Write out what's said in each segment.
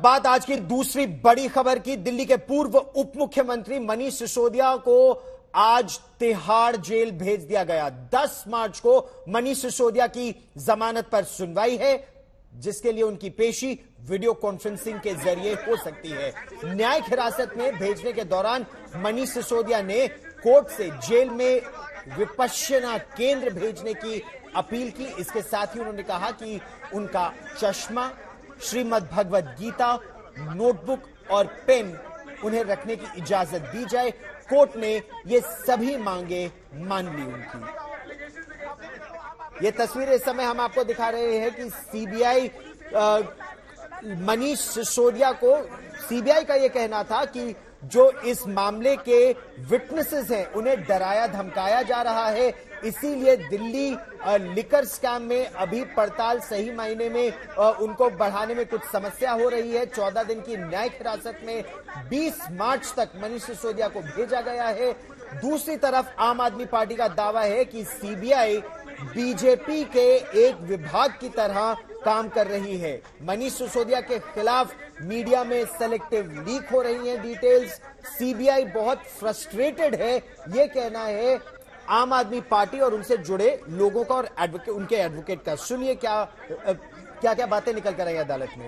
बात आज की दूसरी बड़ी खबर की। दिल्ली के पूर्व उप मुख्यमंत्री मनीष सिसोदिया को आज तिहाड़ जेल भेज दिया गया। 10 मार्च को मनीष सिसोदिया की जमानत पर सुनवाई है, जिसके लिए उनकी पेशी वीडियो कॉन्फ्रेंसिंग के जरिए हो सकती है। न्यायिक हिरासत में भेजने के दौरान मनीष सिसोदिया ने कोर्ट से जेल में विपश्यना केंद्र भेजने की अपील की। इसके साथ ही उन्होंने कहा कि उनका चश्मा, श्रीमद् भगवद गीता, नोटबुक और पेन उन्हें रखने की इजाजत दी जाए। कोर्ट ने ये सभी मांगे मान ली उनकी। ये तस्वीरें इस समय हम आपको दिखा रहे हैं कि सीबीआई मनीष सिसोदिया को, सीबीआई का यह कहना था कि जो इस मामले के विटनेसेस हैं उन्हें डराया धमकाया जा रहा है, इसीलिए दिल्ली लिकर स्कैम में अभी पड़ताल सही मायने में उनको बढ़ाने में कुछ समस्या हो रही है। 14 दिन की न्यायिक हिरासत में 20 मार्च तक मनीष सिसोदिया को भेजा गया है। दूसरी तरफ आम आदमी पार्टी का दावा है कि सीबीआई बीजेपी के एक विभाग की तरह काम कर रही है। मनीष सिसोदिया के खिलाफ मीडिया में सेलेक्टिव लीक हो रही हैं डिटेल्स। सीबीआई बहुत फ्रस्ट्रेटेड है, यह कहना है आम आदमी पार्टी और उनसे जुड़े लोगों का और उनके एडवोकेट का। सुनिए क्या क्या बातें निकल कर आई अदालत में।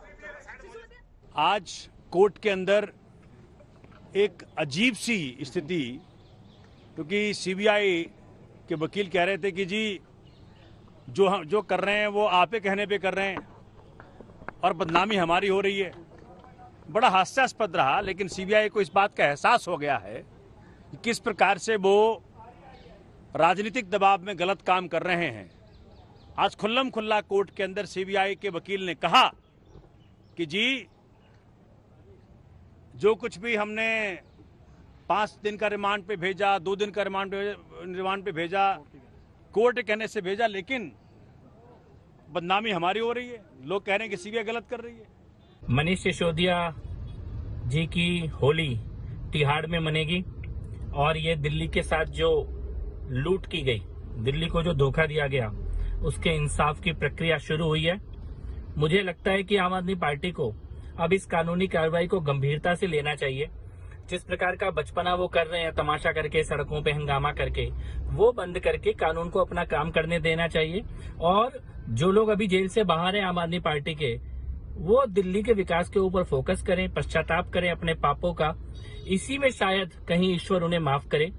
आज कोर्ट के अंदर एक अजीब सी स्थिति, क्योंकि सीबीआई के वकील कह रहे थे कि जी जो कर रहे हैं वो आपके कहने पे कर रहे हैं और बदनामी हमारी हो रही है। बड़ा हास्यास्पद रहा, लेकिन सीबीआई को इस बात का एहसास हो गया है कि किस प्रकार से वो राजनीतिक दबाव में गलत काम कर रहे हैं। आज खुल्लम खुल्ला कोर्ट के अंदर सीबीआई के वकील ने कहा कि जी जो कुछ भी हमने 5 दिन का रिमांड पे भेजा, 2 दिन का रिमांड पे भेजा, कोर्ट के कहने से भेजा, लेकिन बदनामी हमारी हो रही है। लोग कह रहे हैं कि सीबीआई गलत कर रही है। मनीष सिसोदिया जी की होली तिहाड़ में मनेगी और ये दिल्ली के साथ जो लूट की गई, दिल्ली को जो धोखा दिया गया, उसके इंसाफ की प्रक्रिया शुरू हुई है। मुझे लगता है कि आम आदमी पार्टी को अब इस कानूनी कार्रवाई को गंभीरता से लेना चाहिए। जिस प्रकार का बचपना वो कर रहे हैं, तमाशा करके, सड़कों पे हंगामा करके, वो बंद करके कानून को अपना काम करने देना चाहिए। और जो लोग अभी जेल से बाहर हैं आम आदमी पार्टी के, वो दिल्ली के विकास के ऊपर फोकस करें, पश्चाताप करें अपने पापों का। इसी में शायद कहीं ईश्वर उन्हें माफ करे।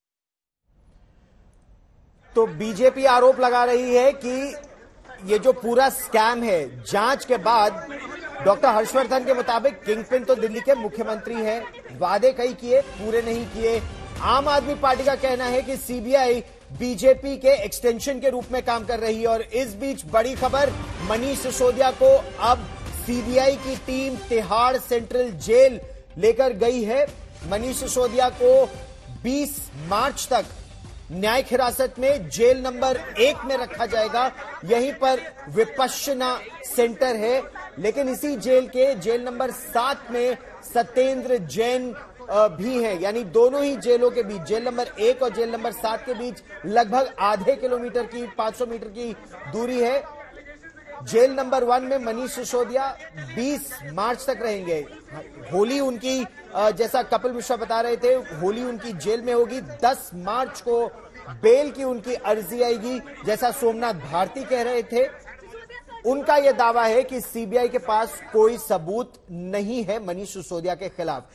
तो बीजेपी आरोप लगा रही है कि ये जो पूरा स्कैम है, जांच के बाद डॉक्टर हर्षवर्धन के मुताबिक किंगपिन तो दिल्ली के मुख्यमंत्री हैं, वादे कई किए, पूरे नहीं किए। आम आदमी पार्टी का कहना है कि सीबीआई बीजेपी के एक्सटेंशन के रूप में काम कर रही है। और इस बीच बड़ी खबर, मनीष सिसोदिया को अब सीबीआई की टीम तिहाड़ सेंट्रल जेल लेकर गई है। मनीष सिसोदिया को 20 मार्च तक न्यायिक हिरासत में जेल नंबर 1 में रखा जाएगा। यहीं पर विपश्यना सेंटर है, लेकिन इसी जेल के जेल नंबर 7 में सत्येंद्र जैन भी है। यानी दोनों ही जेलों के बीच, जेल नंबर 1 और जेल नंबर 7 के बीच लगभग आधे किलोमीटर की, 500 मीटर की दूरी है। जेल नंबर 1 में मनीष सिसोदिया 20 मार्च तक रहेंगे। होली उनकी, जैसा कपिल मिश्रा बता रहे थे, होली उनकी जेल में होगी। 10 मार्च को बेल की उनकी अर्जी आएगी, जैसा सोमनाथ भारती कह रहे थे। उनका यह दावा है कि सीबीआई के पास कोई सबूत नहीं है मनीष सिसोदिया के खिलाफ।